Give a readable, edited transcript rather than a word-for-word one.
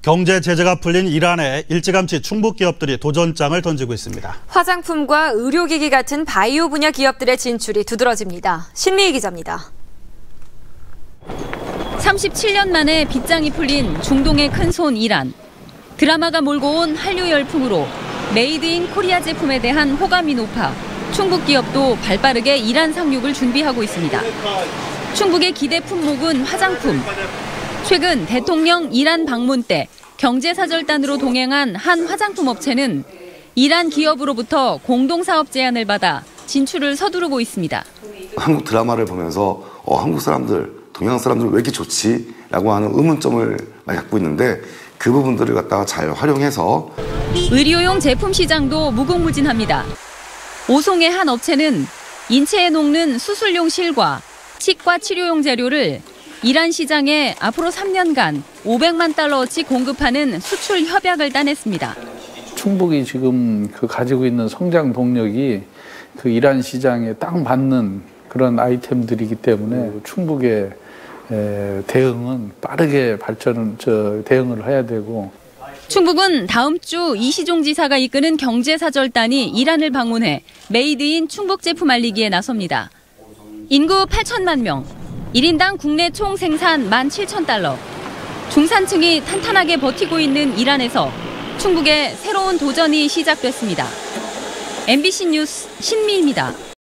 경제 제재가 풀린 이란에 일찌감치 충북 기업들이 도전장을 던지고 있습니다. 화장품과 의료기기 같은 바이오 분야 기업들의 진출이 두드러집니다. 신미희 기자입니다. 37년 만에 빗장이 풀린 중동의 큰손 이란. 드라마가 몰고 온 한류 열풍으로 메이드 인 코리아 제품에 대한 호감이 높아 충북 기업도 발빠르게 이란 상륙을 준비하고 있습니다. 충북의 기대 품목은 화장품. 최근 대통령 이란 방문 때 경제사절단으로 동행한 한 화장품 업체는 이란 기업으로부터 공동사업 제안을 받아 진출을 서두르고 있습니다. 한국 드라마를 보면서 한국 사람들, 동양 사람들 왜 이렇게 좋지? 라고 하는 의문점을 많이 갖고 있는데 그 부분들을 갖다가 잘 활용해서 의료용 제품 시장도 무궁무진합니다. 오송의 한 업체는 인체에 녹는 수술용 실과 치과 치료용 재료를 이란 시장에 앞으로 3년간 500만 달러어치 공급하는 수출 협약을 따냈습니다. 충북이 지금 가지고 있는 성장 동력이 그 이란 시장에 딱 맞는 그런 아이템들이기 때문에 충북의 대응은 빠르게 대응을 해야 되고. 충북은 다음 주 이시종 지사가 이끄는 경제사절단이 이란을 방문해 메이드인 충북 제품 알리기에 나섭니다. 인구 8천만 명, 1인당 국내 총 생산 17,000달러. 중산층이 탄탄하게 버티고 있는 이란에서 충북의 새로운 도전이 시작됐습니다. MBC 뉴스 신미입니다.